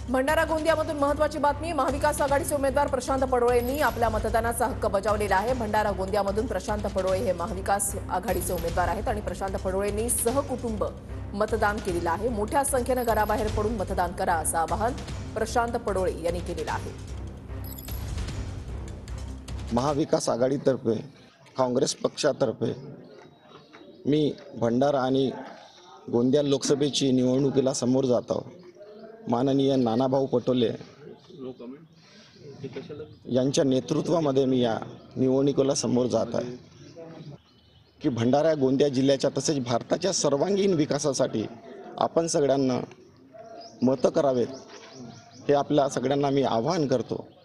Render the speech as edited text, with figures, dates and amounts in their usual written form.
भंडारा गोंदियामधून महत्त्वाची बातमी। महाविकास आघाडीचे उमेदवार प्रशांत पडोळेंनी आपल्या मतदानाचा हक्क बजावलेला आहे। भंडारा गोंदियामधून प्रशांत पडोळे हे महाविकास आघाडीचे उमेदवार आहेत आणि प्रशांत पडोळेंनी सहकुटुंब मतदान केलेलं आहे। मोठ्या संख्येने घराबाहेर पडून मतदान करा असं आवाहन प्रशांत पडोळे यांनी केलेलं आहे। महाविकास आघाडीतर्फे काँग्रेस पक्षातर्फे मी भंडारा आणि गोंदिया लोकसभेची निवडणुकीला समोर जात आहोत। माननीय नानाभाऊ पटोले यांच्या नेतृत्वामध्ये मी या निवडणुकीला समोर जात आहे की भंडारा गोंदिया जिल्ह्याच्या तसेच भारताच्या सर्वांगीण विकासासाठी आपण सगळ्यांना मतं करावेत हे आपल्या सगळ्यांना मी आवाहन करतो।